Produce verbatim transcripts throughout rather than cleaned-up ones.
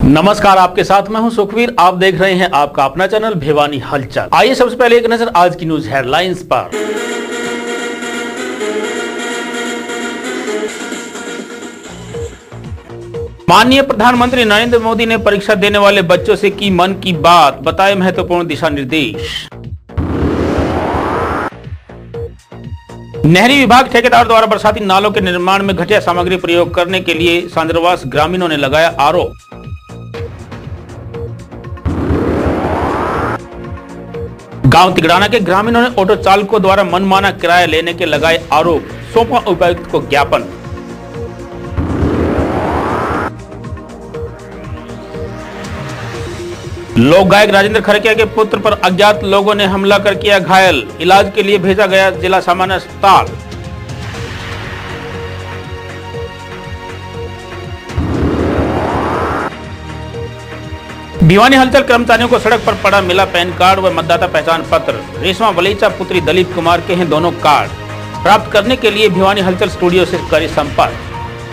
नमस्कार, आपके साथ मैं हूं सुखवीर। आप देख रहे हैं आपका अपना चैनल भिवानी हलचल। आइए सबसे पहले एक नजर आज की न्यूज हेडलाइंस पर। माननीय प्रधानमंत्री नरेंद्र मोदी ने परीक्षा देने वाले बच्चों से की मन की बात, बताए महत्वपूर्ण दिशा निर्देश। नहरी विभाग ठेकेदार द्वारा बरसाती नालों के निर्माण में घटिया सामग्री प्रयोग करने के लिए सांद्रवास ग्रामीणों ने लगाया आरोप। गांव तिगड़ाना के ग्रामीणों ने ऑटो चालकों द्वारा मनमाना किराया लेने के लगाए आरोप, सौंपा उपायुक्त को ज्ञापन। लोक गायक राजेंद्र खरकिया के पुत्र पर अज्ञात लोगों ने हमला कर किया घायल, इलाज के लिए भेजा गया जिला सामान्य अस्पताल। भिवानी हलचल कर्मचारियों को सड़क पर पड़ा मिला पैन कार्ड व मतदाता पहचान पत्र। रेशमा वलीचा पुत्री दलीप कुमार के हैं दोनों कार्ड। प्राप्त करने के लिए भिवानी हलचल स्टूडियो से करें संपर्क।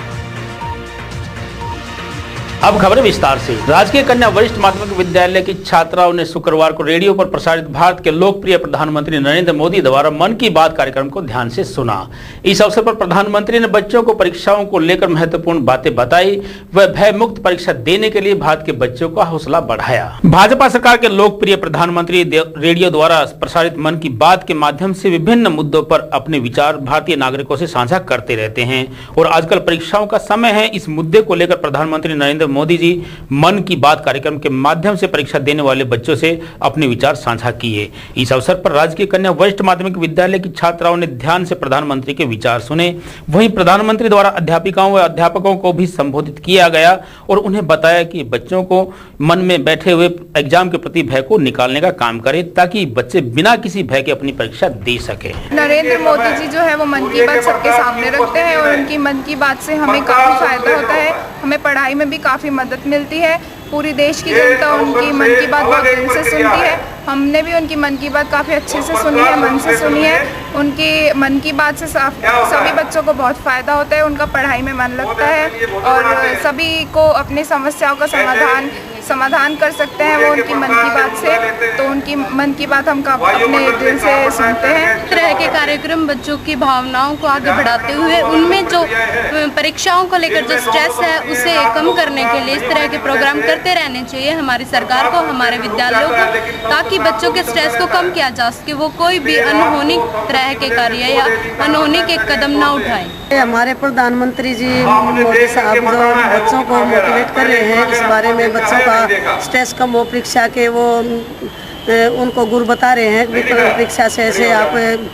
अब खबरें विस्तार से। राजकीय कन्या वरिष्ठ माध्यमिक विद्यालय की छात्राओं ने शुक्रवार को रेडियो पर प्रसारित भारत के लोकप्रिय प्रधानमंत्री नरेंद्र मोदी द्वारा मन की बात कार्यक्रम को ध्यान से सुना। इस अवसर पर प्रधानमंत्री ने बच्चों को परीक्षाओं को लेकर महत्वपूर्ण बातें बताई व भय मुक्त परीक्षा देने के लिए भारत के बच्चों का हौसला बढ़ाया। भाजपा सरकार के लोकप्रिय प्रधानमंत्री रेडियो द्वारा प्रसारित मन की बात के माध्यम से विभिन्न मुद्दों पर अपने विचार भारतीय नागरिकों से साझा करते रहते हैं और आजकल परीक्षाओं का समय है। इस मुद्दे को लेकर प्रधानमंत्री नरेंद्र मोदी जी मन की बात कार्यक्रम के माध्यम से परीक्षा देने वाले बच्चों से अपने विचार साझा किए। इस अवसर पर राजकीय कन्या वरिष्ठ माध्यमिक विद्यालय की छात्राओं ने ध्यान से प्रधानमंत्री के विचार सुने। वहीं प्रधानमंत्री द्वारा अध्यापिकाओं व अध्यापकों को भी संबोधित किया गया और उन्हें बताया कि बच्चों को मन में बैठे हुए एग्जाम के प्रति भय को निकालने का काम करें ताकि बच्चे बिना किसी भय के अपनी परीक्षा दे सके। नरेंद्र मोदी जी जो है वो मन की बात सबके सामने रखते हैं और उनकी मन की बात से हमें काफी फायदा होता है। हमें पढ़ाई में भी काफी मदद मिलती है। पूरी देश की जनता उनकी मन की बात बहुत दिल से सुनती है। हमने भी उनकी मन की बात काफ़ी अच्छे से सुनी है, मन से सुनी है। उनकी मन की बात से सभी बच्चों को बहुत फ़ायदा होता है, उनका पढ़ाई में मन लगता है और सभी को अपनी समस्याओं का समाधान समाधान कर सकते हैं वो उनकी मन की बात से। तो उनकी मन की बात हम अपने दिल से सुनते हैं। इस तरह के कार्यक्रम बच्चों की भावनाओं को आगे बढ़ाते हुए उनमें जो परीक्षाओं को लेकर जो स्ट्रेस है उसे कम करने के लिए इस तरह के प्रोग्राम करते रहने चाहिए हमारी सरकार को, हमारे विद्यालयों को, ताकि बच्चों के स्ट्रेस को कम किया जा सके, वो कोई भी अनहोनी तरह के कार्य या अनहोनी के कदम ना उठाएं। हमारे प्रधानमंत्री जी मोदी साहब जो बच्चों को मोटिवेट कर रहे हैं इस बारे में, बच्चों का स्ट्रेस कम हो परीक्षा के, वो उनको गुर बता रहे हैं परीक्षा से ऐसे आप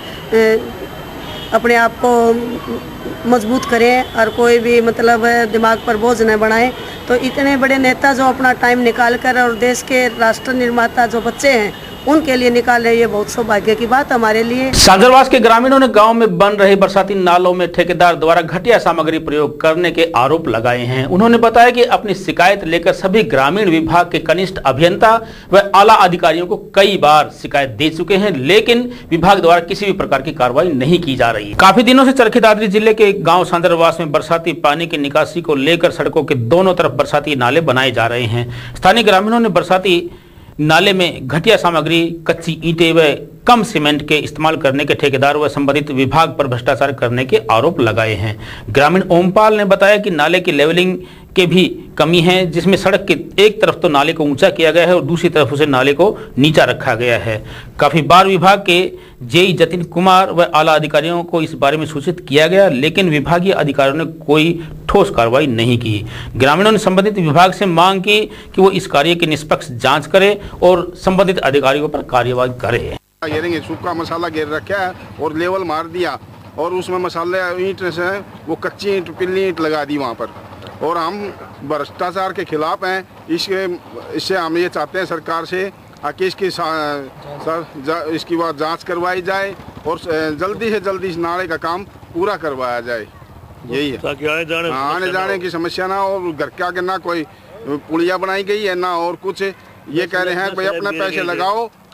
अपने आप को मजबूत करें और कोई भी मतलब दिमाग पर बोझ न बनाएं। तो इतने बड़े नेता जो अपना टाइम निकाल कर और देश के राष्ट्र निर्माता जो बच्चे हैं उनके लिए निकाल रहे, ये बहुत सौभाग्य की बात हमारे लिए। सांद्रवास के ग्रामीणों ने गांव में बन रहे बरसाती नालों में ठेकेदार द्वारा घटिया सामग्री प्रयोग करने के आरोप लगाए हैं। उन्होंने बताया कि अपनी शिकायत लेकर सभी ग्रामीण विभाग के कनिष्ठ अभियंता व आला अधिकारियों को कई बार शिकायत दे चुके हैं, लेकिन विभाग द्वारा किसी भी प्रकार की कार्रवाई नहीं की जा रही। काफी दिनों से चरखी दादरी जिले के गाँव सांद्रवास में बरसाती पानी की निकासी को लेकर सड़कों के दोनों तरफ बरसाती नाले बनाए जा रहे हैं। स्थानीय ग्रामीणों ने बरसाती नाले में घटिया सामग्री, कच्ची ईंटें व कम सीमेंट के इस्तेमाल करने के ठेकेदार व संबंधित विभाग पर भ्रष्टाचार करने के आरोप लगाए हैं। ग्रामीण ओमपाल ने बताया कि नाले की लेवलिंग के भी कमी है, जिसमें सड़क के एक तरफ तो नाले को ऊंचा किया गया है और दूसरी तरफ उसे नाले को नीचा रखा गया है। काफी बार विभाग के जेई जतिन कुमार व आला अधिकारियों को इस बारे में सूचित किया गया, लेकिन विभागीय अधिकारियों ने कोई ठोस कार्रवाई नहीं की। ग्रामीणों ने संबंधित विभाग से मांग की कि वो इस कार्य की निष्पक्ष जांच करे और संबंधित अधिकारियों पर कार्यवाही करे। सूखा मसाला गिर रखा है और लेवल मार दिया और उसमें मसाले ईंट से वो कच्ची ईंट पिल्ली ईंट लगा दी वहाँ पर, और हम भ्रष्टाचार के खिलाफ हैं। इसके इससे हम ये चाहते हैं सरकार से कि इसकी सर इसकी बात जांच करवाई जाए और जल्दी से जल्दी इस नाले का काम पूरा करवाया जाए। यही है, ताकि आने जाने आने जाने की समस्या ना हो। घर के आगे ना कोई पुलिया बनाई गई है ना और कुछ। ये कह रहे हैं भाई अपने पैसे लगाओ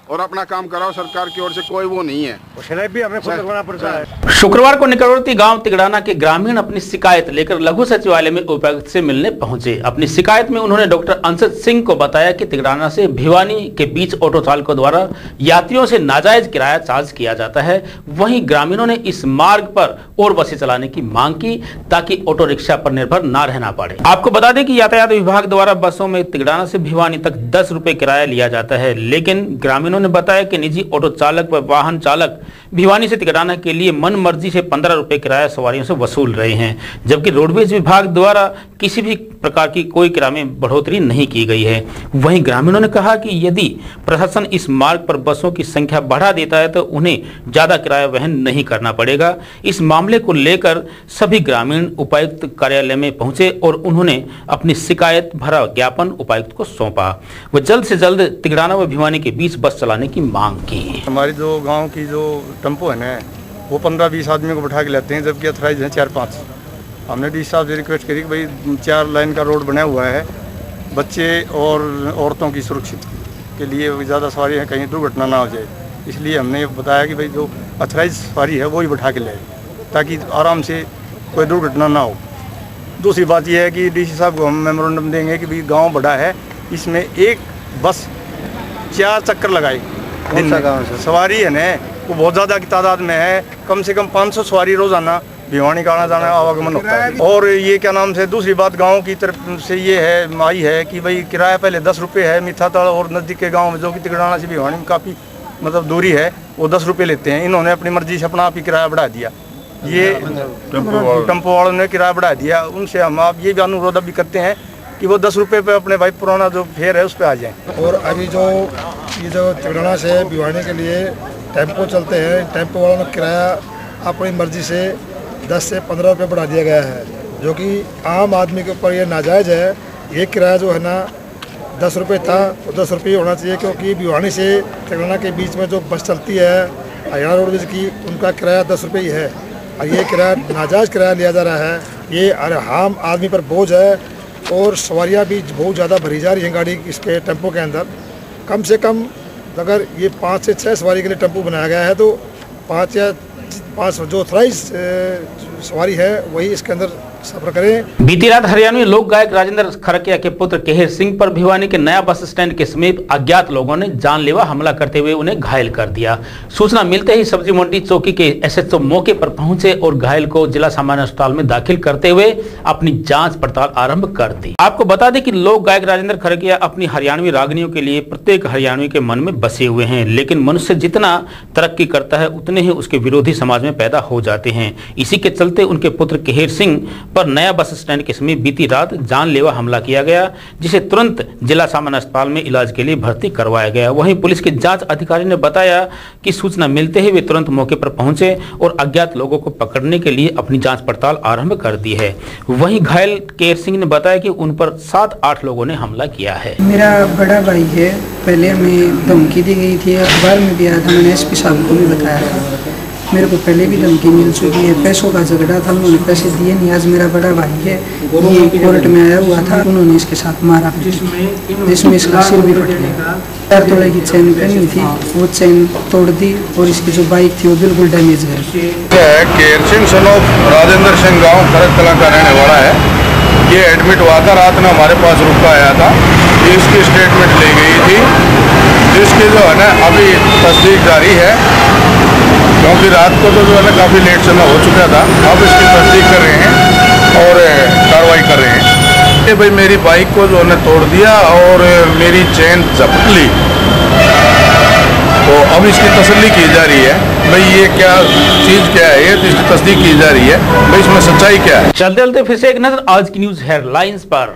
और अपना काम कराओ। सरकार की ओर से कोई वो नहीं है। भी हमें खुद लगवाना पड़ता है। शुक्रवार को निकटवर्ती गांव तिगड़ाना के ग्रामीण अपनी शिकायत लेकर लघु सचिवालय में उपायुक्त से मिलने पहुंचे। अपनी शिकायत में उन्होंने डॉक्टर अंशज सिंह को बताया कि तिगड़ाना से भिवानी के बीच ऑटो चालकों द्वारा यात्रियों से नाजायज किराया चार्ज किया जाता है। वहीं ग्रामीणों ने इस मार्ग पर और बसें चलाने की मांग की ताकि ऑटो रिक्शा पर निर्भर न रहना पड़े। आपको बता दें कि यातायात विभाग द्वारा बसों में तिगड़ाना से भिवानी तक दस रुपए किराया लिया जाता है, लेकिन ग्रामीणों ने बताया कि निजी ऑटो चालक व वाहन चालक भिवानी से तिगड़ाना के लिए मन मर्जी से पंद्रह रुपए किराया सवारियों से वसूल रहे हैं, जबकि रोडवेज विभाग द्वारा किसी भी प्रकार की कोई किराए में बढ़ोतरी नहीं की गई है। वहीं ग्रामीणों ने कहा कि यदि प्रशासन इस मार्ग पर बसों की संख्या बढ़ा देता है तो उन्हें ज्यादा किराया वहन नहीं करना पड़ेगा। इस मामले को लेकर सभी ग्रामीण उपायुक्त कार्यालय में पहुंचे और उन्होंने अपनी शिकायत भरा ज्ञापन उपायुक्त को सौंपा। वह जल्द से जल्द तिगड़ाना व भिवानी के बीच बस चलाने की मांग की। हमारी जो गाँव की जो टेम्पो है ना, वो पंद्रह बीस आदमी को बैठा के लेते हैं, जबकि अथराइज है चार पाँच। हमने डी साहब से रिक्वेस्ट करी कि भाई चार लाइन का रोड बना हुआ है, बच्चे और औरतों की सुरक्षित के लिए ज़्यादा सवारी है, कहीं दुर्घटना ना हो जाए, इसलिए हमने ये बताया कि भाई जो अथराइज सवारी है वो ही बैठा के ले, ताकि आराम से कोई दुर्घटना ना हो। दूसरी बात यह है कि डी सी साहब को हम मेमोरेंडम देंगे कि भाई गाँव बड़ा है, इसमें एक बस चार चक्कर लगाए दिन में। सवारी है ना वो बहुत ज़्यादा की तादाद में है, कम से कम पाँच सौ सवारी रोज़ाना भिवानी का आना जाना आवागमन होता है। और ये क्या नाम से दूसरी बात गांव की तरफ से ये है आई है कि भाई किराया पहले दस रुपये है, मिठाताल और नज़दीक के गांव में जो कि तिगड़ाना से भिवानी में काफ़ी मतलब दूरी है, वो दस रुपये लेते हैं। इन्होंने अपनी मर्जी से अपना आप ही किराया बढ़ा दिया, ये टेम्पो वालों ने किराया बढ़ा दिया। उनसे हम आप ये भी अनुरोध भी करते हैं कि वो दस रुपये पे अपने भाई पुराना जो फेयर है उस पर आ जाएँ। और अभी जो ये जो तिगड़ाना से भिवानी के लिए टेम्पो चलते हैं, टेम्पो वालों ने किराया अपनी मर्जी से दस से पंद्रह रुपये बढ़ा दिया गया है, जो कि आम आदमी के ऊपर ये नाजायज़ है। ये किराया जो है ना दस रुपये था तो दस रुपये होना चाहिए, क्योंकि भिवानी से तिगड़ाना के बीच में जो बस चलती है हरियाणा रोडवेज की, उनका किराया दस रुपये ही है और ये किराया नाजायज़ किराया लिया जा रहा है। ये आम आदमी पर बोझ है और सवारियाँ भी बहुत ज़्यादा भरी जा रही हैं गाड़ी इसके टेम्पो के अंदर। कम से कम अगर ये पाँच से छः सवारी के लिए टेम्पो बनाया गया है तो पाँच या पाँच जो ऑथराइज सवारी है वही इसके अंदर सफर करें। बीती रात हरियाणवी लोक गायक राजेंद्र खरकिया के पुत्र केहर सिंह पर भिवानी के नया बस स्टैंड के समीप अज्ञात लोगों ने जानलेवा हमला करते हुए उन्हें घायल कर दिया। सूचना मिलते ही सब्जी मंडी चौकी के एस एच ओ मौके पर पहुंचे और घायल को जिला सामान्य अस्पताल में दाखिल करते हुए अपनी जांच पड़ताल आरंभ कर दी। आपको बता दें कि लोक गायक राजेंद्र खरकिया अपनी हरियाणवी रागनियों के लिए प्रत्येक हरियाणवी के मन में बसे हुए हैं, लेकिन मनुष्य जितना तरक्की करता है उतने ही उसके विरोधी समाज में पैदा हो जाते हैं। इसी के चलते उनके पुत्र केहर सिंह पर नया बस स्टैंड के समीप बीती रात जानलेवा हमला किया गया, जिसे तुरंत जिला सामान्य अस्पताल में इलाज के लिए भर्ती करवाया गया। वहीं पुलिस के जांच अधिकारी ने बताया कि सूचना मिलते ही वे तुरंत मौके पर पहुंचे और अज्ञात लोगों को पकड़ने के लिए अपनी जांच पड़ताल आरंभ कर दी है। वहीं घायल केहर सिंह ने बताया कि उन पर सात आठ लोगों ने हमला किया है। मेरा बड़ा भाई है, पहले हमें धमकी दी गई थी, अखबार में भी आया था, मैंने एस पी साहब को भी बताया। मेरे को पहले भी धमकी मिल चुकी है, पैसों का झगड़ा था, उन्होंने पैसे दिए नहीं। आज मेरा बड़ा भाई है, ये कोर्ट में आया हुआ था, उन्होंने इसके साथ मारा, जिसमें इसका सिर भी फट गया। चार तोड़े की चेन पहनी थी, वो चेन तोड़ दी और इसकी जो बाइक थी वो बिल्कुल डैमेज है। केहर सिंह सन ऑफ राजेंद्र सिंह गाँव खरक कला का रहने वाला है। ये एडमिट हुआ था, रात में हमारे पास रुका आया था, इसकी स्टेटमेंट ली गई थी, जिसकी जो है ना अभी तस्दीक जारी है, क्योंकि रात को तो जो है ना काफ़ी लेट समय हो चुका था। अब इसकी तस्दीक कर रहे हैं और कार्रवाई कर रहे हैं। ये भाई मेरी बाइक को जो है ना तोड़ दिया और मेरी चेन झपट ली, तो अब इसकी तसल्ली की जा रही है भाई ये क्या चीज़ क्या है, ये तो इसकी तस्दीक की जा रही है भाई इसमें सच्चाई क्या है। चलते चलते फिर से एक नजर आज की न्यूज हेडलाइंस पर।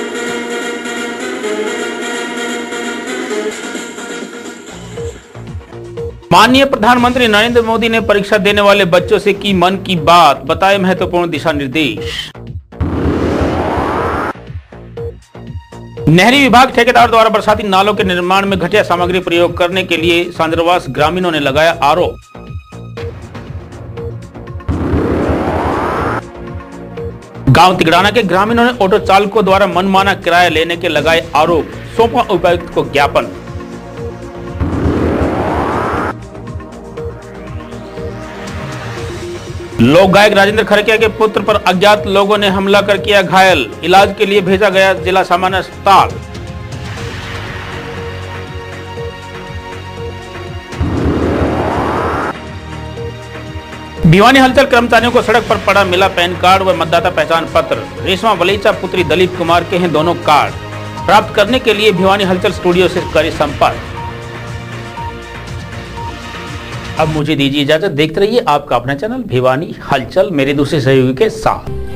माननीय प्रधानमंत्री नरेंद्र मोदी ने परीक्षा देने वाले बच्चों से की मन की बात, बताए महत्वपूर्ण दिशा निर्देश। नहरी विभाग ठेकेदार द्वारा बरसाती नालों के निर्माण में घटिया सामग्री प्रयोग करने के लिए सांद्रवास ग्रामीणों ने लगाया आरोप। गांव तिगड़ाना के ग्रामीणों ने ऑटो चालकों द्वारा मनमाना किराया लेने के लगाए आरोप, सौंपा उपायुक्त को ज्ञापन। लोक गायक राजेंद्र खरकिया के पुत्र पर अज्ञात लोगों ने हमला कर किया घायल, इलाज के लिए भेजा गया जिला सामान्य अस्पताल। भिवानी हलचल कर्मचारियों को सड़क पर पड़ा मिला पैन कार्ड व मतदाता पहचान पत्र। रेशमा वलीचा पुत्री दलीप कुमार के हैं दोनों कार्ड। प्राप्त करने के लिए भिवानी हलचल स्टूडियो से करें संपर्क। अब मुझे दीजिए इजाजत। देखते रहिए आपका अपना चैनल भिवानी हलचल मेरे दूसरे सहयोगी के साथ।